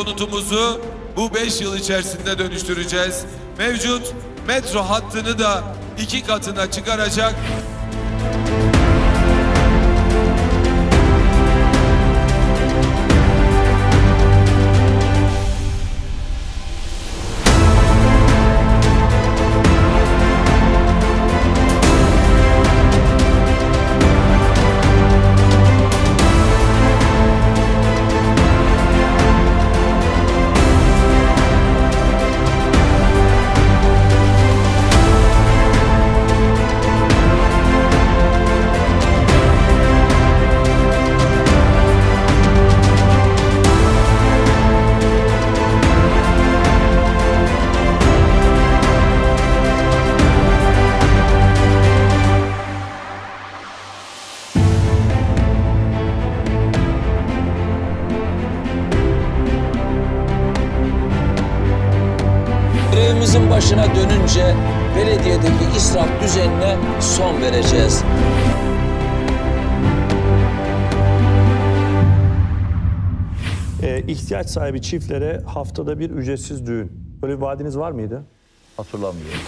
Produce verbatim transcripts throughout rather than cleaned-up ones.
konutumuzu bu beş yıl içerisinde dönüştüreceğiz. Mevcut metro hattını da iki katına çıkaracak. Görevimizin başına dönünce belediyedeki israf düzenine son vereceğiz. Ee, ihtiyaç sahibi çiftlere haftada bir ücretsiz düğün. Böyle bir vaadiniz var mıydı? Hatırlamıyorum.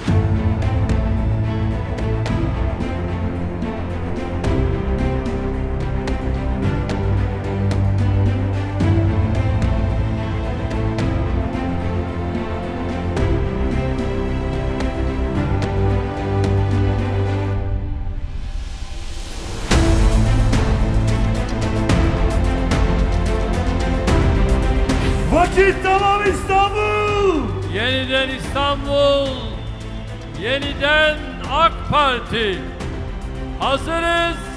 Vakit tamam İstanbul! Yeniden İstanbul, yeniden AK Parti. Hazırız,